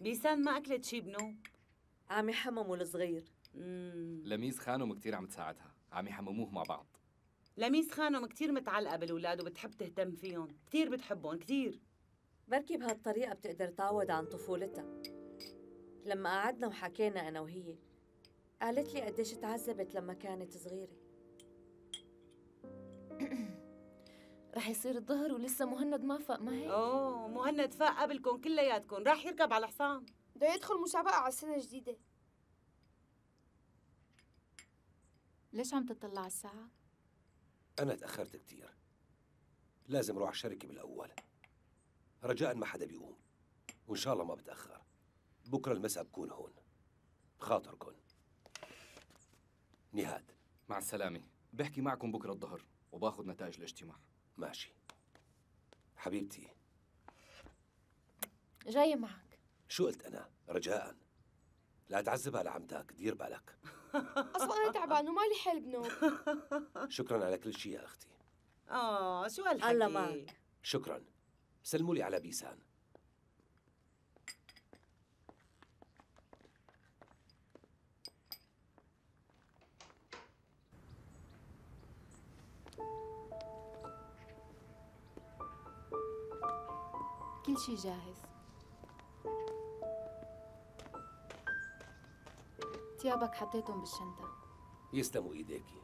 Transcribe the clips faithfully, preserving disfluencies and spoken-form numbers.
بيسان ما أكلت شي بنوب. عم يحمموا الصغير. مم. لميس خانم كتير عم تساعدها، عم يحمموه مع بعض. لميس خانم كتير متعلقة بالولاد وبتحب تهتم فيهم، كتير بتحبهم كتير. بركي بهالطريقة بتقدر تعوض عن طفولتها. لما قعدنا وحكينا أنا وهي قالت لي قديش تعذبت لما كانت صغيرة. رح يصير الظهر ولسه مهند ما فاق، ما هيك؟ أوه مهند فاق قبلكم كلياتكم، راح يركب على الحصان. بده يدخل مسابقة على السنة الجديدة. ليش عم تطلع على الساعة؟ أنا تأخرت كتير، لازم أروح على الشركة بالأول. رجاء ما حدا بيقوم، وإن شاء الله ما بتأخر. بكرة المساء بكون هون، بخاطركن. نهاد. مع السلامة، بحكي معكم بكرة الظهر وباخذ نتائج الاجتماع. ماشي حبيبتي. جاي معك. شو قلت أنا؟ رجاء لا تعذبها لعمتك، دير بالك. أصلا أنا تعبان ومالي حيل بنوم. شكراً على كل شيء يا أختي. آه شو هالحكي؟ الله معك. شكراً. سلموا لي على بيسان. كل شي جاهز. تيابك حطيتهم بالشنطة. يسلموا إيديكي.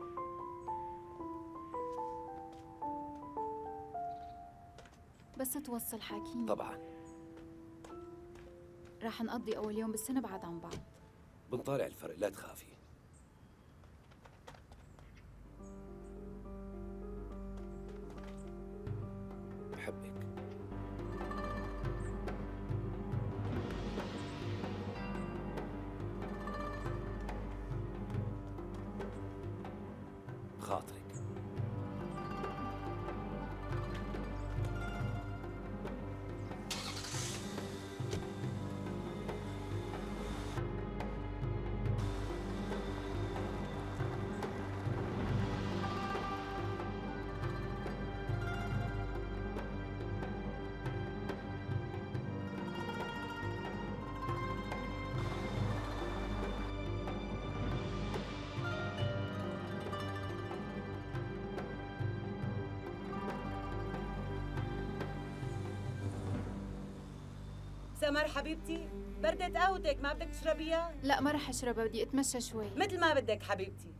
بس توصل حاكيني. طبعاً. راح نقضي أول يوم بالسنة بعد عن بعض. بنطالع الفرق، لا تخافي. بحبك. بخاطرك. سمر حبيبتي، بردت قهوتك، ما بدك تشربيها؟ لا ما رح أشربها، بدي أتمشى شوي. مثل ما بدك حبيبتي.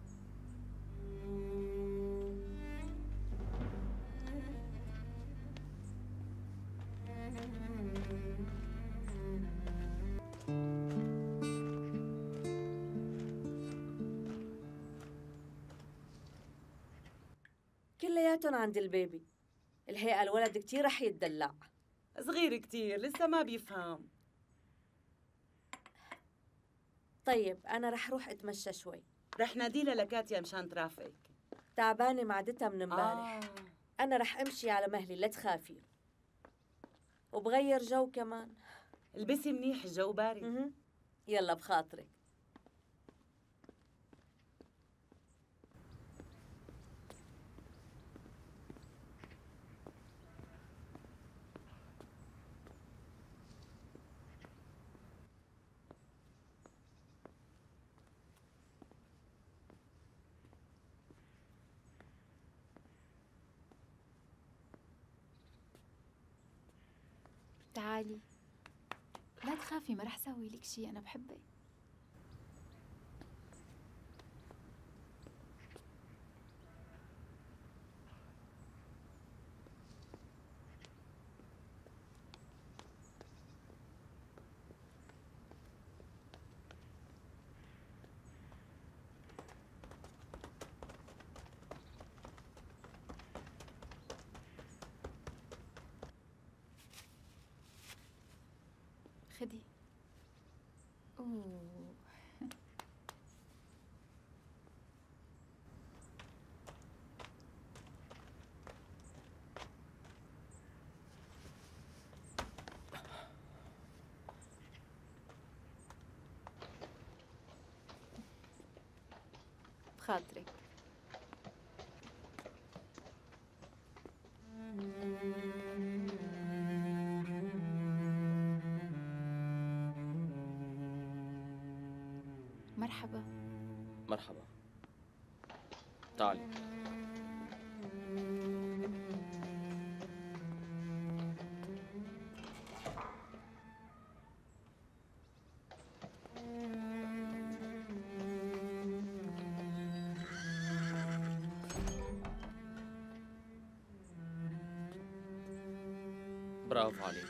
كلياتهم عند البيبي. الهيئة الولد كتير رح يتدلع. صغير كتير لسه ما بيفهم. طيب أنا رح روح أتمشى شوي. رح ناديلها لكاتيا مشان ترافقك. تعبانة معدتها من امبارح. آه. أنا رح أمشي على مهلي، لا تخافي. وبغير جو كمان. البسي منيح، الجو بارد. مه. يلا بخاطرك. تعالي. لا تخافي، ما رح سوي لك شي، أنا بحبك. خدي. أوه. بخاطرك. مرحبا. مرحبا. تعالي. برافو عليك.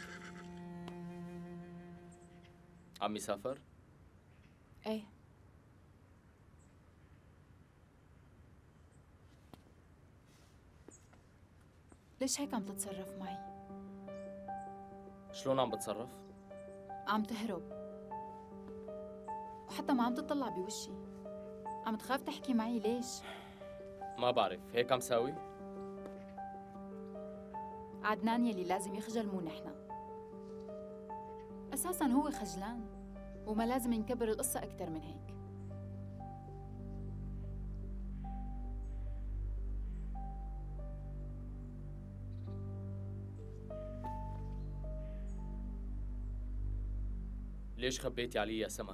عم يسافر؟ ايه. ليش هيك عم تتصرف معي؟ شلون عم بتصرف؟ عم تهرب، وحتى ما عم تطلع بوشي. عم تخاف تحكي معي ليش؟ ما بعرف، هيك عم ساوي؟ عدنان يلي لازم يخجل مو نحنا. أساساً هو خجلان، وما لازم نكبر القصة أكتر من هيك. ليش خبيتي علي يا سمر؟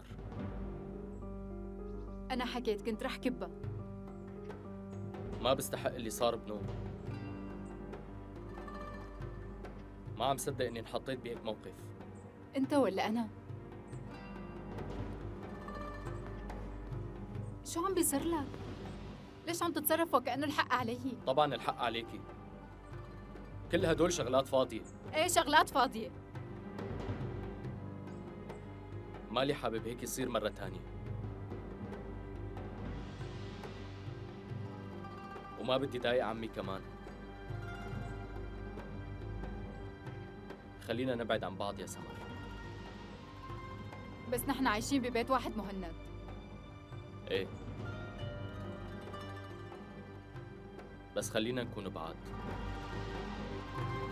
أنا حكيت كنت رح كبها. ما بستحق اللي صار بنور. ما عم صدق اني انحطيت بهيك موقف. أنت ولا أنا؟ شو عم بيصير لك؟ ليش عم تتصرف وكأنه الحق علي؟ طبعا الحق عليكي. كل هدول شغلات فاضية. ايه شغلات فاضية. مالي حابب هيك يصير مرة تانية. وما بدي ضايق عمي كمان. خلينا نبعد عن بعض يا سمر. بس نحن عايشين ببيت واحد مهند. ايه، بس خلينا نكون بعاد.